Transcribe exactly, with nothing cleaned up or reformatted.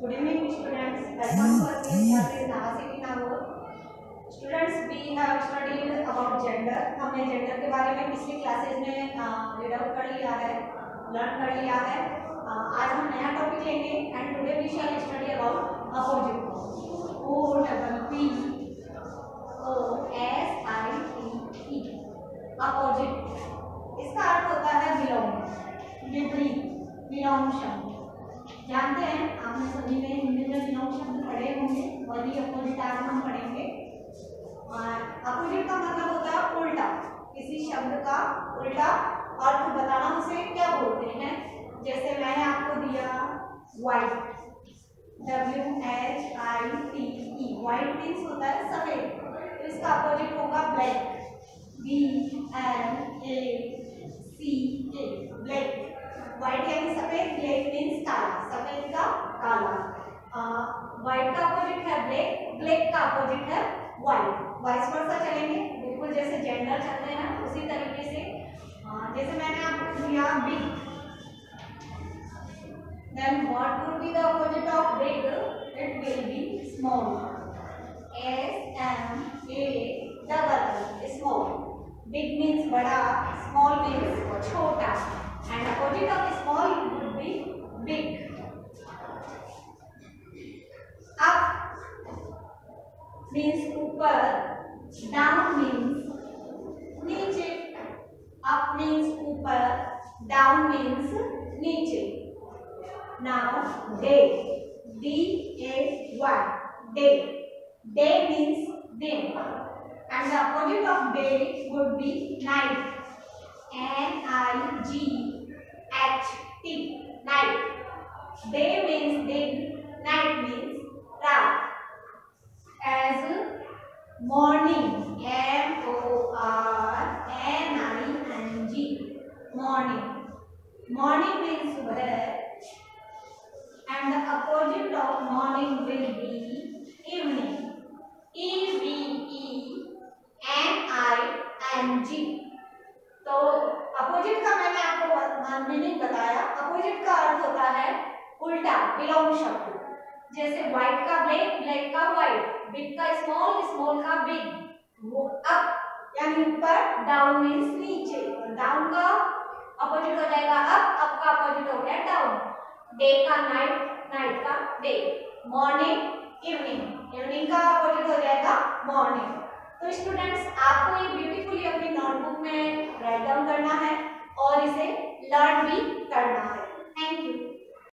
Good evening, students. Welcome to our class in Navasiti Nagore. Students, we have studied about gender. हमने gender के बारे में पिछली classes में रीड आउट कर लिया है, लर्न कर लिया है. आज हम नया टॉपिक लेंगे and today we shall study about opposite. O double P O S I T E. Opposite. इसका अर्थ होता है belong, विपरीत, belong शब्द. जानते हैं आपने सभी ने हिंदी में बिलोंग शब्द पढ़े होंगे और ये अपोजिट आज हम पढ़ेंगे. अपोजिट का मतलब होता है उल्टा, किसी शब्द का उल्टा अर्थ बताना उसे क्या बोलते हैं. जैसे मैंने आपको दिया white, W H I T E. White means होता है सफेद, तो इसका अपोजिट होगा black, B L A C A, black. White यानी सफेद, ब्लैक मीन्स काला, सफेद का काला. व्हाइट का अपोजिट है ब्लैक, ब्लैक का अपोजिट है व्हाइट. वाइस वर्सा चलेंगे, बिल्कुल जैसे जेंडर चलते हैं उसी तरीके से. uh, जैसे मैंने आपको दिया big, then what would be the opposite of big? It will be small. S M A double, small. Big means बड़ा, स्मॉल मीन्स छोटा. And opposite of small would be big. Up means ऊपर, down means नीचे. Up means ऊपर, down means नीचे. Now day, D A Y, day. Day means दिन, and the opposite of day would be night. N I G H T, night. Day means दिन, night means रात. As morning, M O R N I N G, morning. Morning means सुबह, and the opposite of morning will be evening. E V E N I N G. तो opposite का मैंने आपको meaning बताया. Opposite का अर्थ होता है उल्टा, बिलोंग शब्द. जैसे व्हाइट का ब्लैक, ब्लैक का व्हाइट, बिग का स्मॉल, स्मॉल का बिग. वो अप यानी ऊपर, डाउन मीन्स नीचे. डाउन का अपोजिट हो जाएगा अप, अप का अपोजिट हो गया डाउन. डे का नाइट, नाइट का डे. मॉर्निंग, इवनिंग, इवनिंग का अपोजिट हो जाएगा मॉर्निंग. तो स्टूडेंट्स, आपको ये ब्यूटीफुली अपनी नोटबुक में राइट डाउन करना है और इसे लर्न भी करना है.